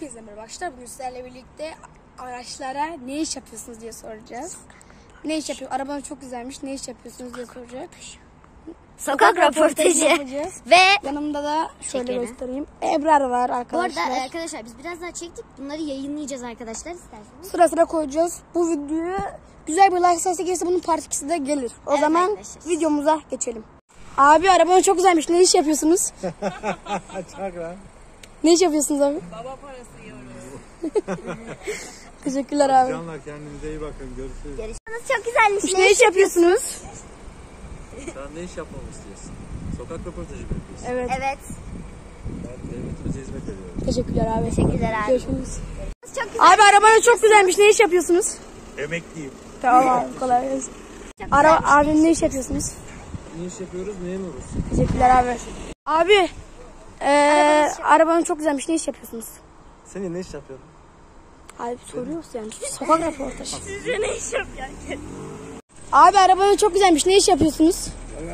Hepinize merhaba arkadaşlar. Bugün sizlerle birlikte araçlara ne iş yapıyorsunuz diye soracağız. Ne iş yapıyor? Arabanız çok güzelmiş. Ne iş yapıyorsunuz diye soracak. Sokak röportajı ve yanımda da şöyle Çekelim. göstereyim. Ebrar var bu arkadaşlar. arada arkadaşlar biz biraz daha çektik. Bunları yayınlayacağız arkadaşlar isterseniz. Sıra sıra koyacağız. Bu videoyu güzel bir like sayısı gelirse bunun part 2'si de gelir. O Evet zaman arkadaşlar. videomuza geçelim. Abi arabanız çok güzelmiş. Ne iş yapıyorsunuz? Çak lan. Ne iş yapıyorsunuz abi? Baba parası yiyoruz. Teşekkürler abi. Canlar kendinize iyi bakın. Görüşürüz. Görüşürüz. Çok güzelmiş. Ne iş yapıyorsunuz? Sen ne iş yapmamı istiyorsun? Sokak röportajı mı yapıyorsun? Evet. Evet. Ben devletimize hizmet ediyorum. Teşekkürler abi. Teşekkürler abi. Görüşürüz. Çok güzel. Abi arabanız çok güzelmiş. Ne iş yapıyorsunuz? Emekliyim. Tamam abi. Kolay gelsin. Abi ne iş yapıyorsunuz? Ne iş yapıyoruz? Memuruz. Teşekkürler abi. Abi arabanız çok güzelmiş. Ne iş yapıyorsunuz? Senin ne iş yapıyorsun? Abi soruyoruz yani. Sokak röportajı. Sizce ne iş yapıyorsun? Abi arabanız çok güzelmiş. Ne iş yapıyorsunuz?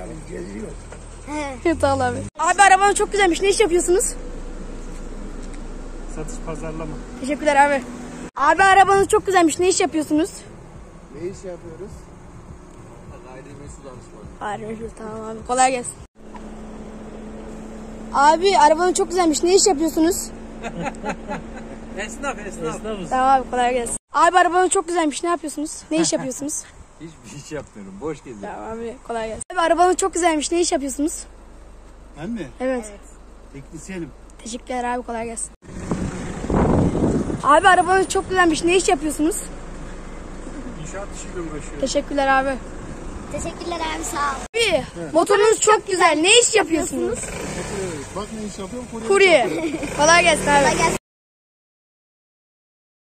Tamam abi. Abi arabanız çok güzelmiş. Ne iş yapıyorsunuz? Satış pazarlama. Teşekkürler abi. Abi arabanız çok güzelmiş. Ne iş yapıyorsunuz? Ne iş yapıyoruz? Gayrimenkul danışmanı. Harbi tamam abi. Kolay gelsin. Abi arabanız çok güzelmiş. Ne iş yapıyorsunuz? Esnaf. Tamam abi kolay gelsin. Abi arabanız çok güzelmiş. Ne yapıyorsunuz? Ne iş yapıyorsunuz? Hiçbir iş yapmıyorum. Boş geziyorum. Tamam abi kolay gelsin. Abi arabanız çok güzelmiş. Ne iş yapıyorsunuz? Ben mi? Evet. Teknisyenim. Teşekkürler abi kolay gelsin. Abi arabanız çok güzelmiş. Ne iş yapıyorsunuz? İnşaat işiyle uğraşıyorum. Teşekkürler abi. Teşekkürler abi sağ ol. Abi motorunuz çok güzel. Ne iş yapıyorsunuz? Bak ne iş yapıyorum? Kurye. Kolay gelsin abi. Kolay gelsin